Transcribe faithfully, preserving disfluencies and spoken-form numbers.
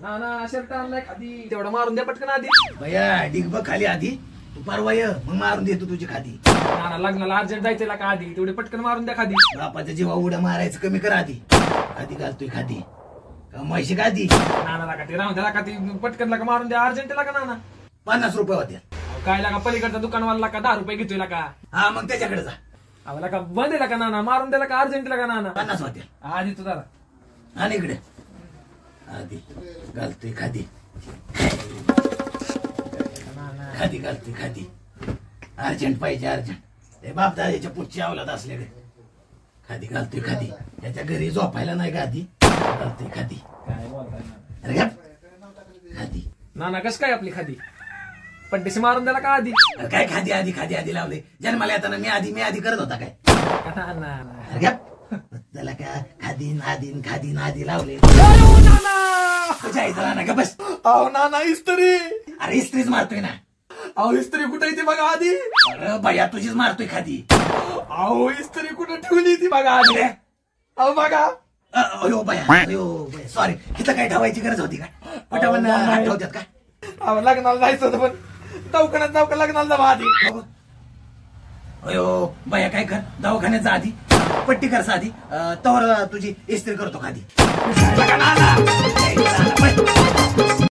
ना ना शर्ट आणलाय खादी तेवढा मारून द्या पटकन आधी. भैया डिग बघ खाली आधी, तू परवा ये मग मारून देतो तुझी खादी. ना ना लग्नाला अर्जंट जायचं का आधी, तेवढे पटकन मारून द्या खादी. बापाच्या जीवा उड्या मारायचं कमी कर आधी. खादी घालतोय खादी कमायशी खादी. ना ना लागा ते राहून द्या, लागा ती पटकन लागा मारून द्या अर्जंट लागा. ना ना पन्नास रुपये होत्या. काय लागा पलीकडचा दुकानवाला का दहा रुपये घेतोय का? हा मग त्याच्याकडे जा. अहो लागा बंद आहे का? ना ना मारून द्याला का अर्जंट लागा? ना ना पन्नास होत्या. आधी तू जरा आणि इकडे आधी घालतोय खादी. खादी घालतोय खादी. अर्जंट पाहिजे अर्जंट. ते बाप दादाच्या पुढची अवलाद असल्याकडे खादी घालतोय खादी. त्याच्या घरी झोपायला नाही का आधी घालतोय खादी. काय बोलताय ना? अरे गप. खादी ना ना कस काय आपली खादी पट्टीशी मारून द्याला का आधी? अरे काय खादी आधी खादी आधी लावले. जन्माला येताना मी आधी मी आधी करत होता काय? ना ना ना. अरे गप. त्याला का खादी नादी खादी नादी लावले. अयो नाना! तुझ्या इथं राहणार का बस. अहो नाना इस्त्री. अरे इस्त्रीच मारतोय ना. अहो इस्त्री कुठे ती बघा आधी. अरे भैया तुझीच मारतोय खादी. अहो इस्त्री कुठे ठेवली ती बघा आधी. अहो बघा. अयो भैया अयो भैया सॉरी. इथं काय ठेवायची गरज होती का? पटावून ठेवतात का? अहो लग्नाला जायचं होतं पण दवाखान्यात जाऊ का लग्नाला जाऊ आधी? अयो भैया काय कर दवाखान्यात जा आधी. पट्टी कर साधी. तवर तुझी इस्त्री करतो खादी.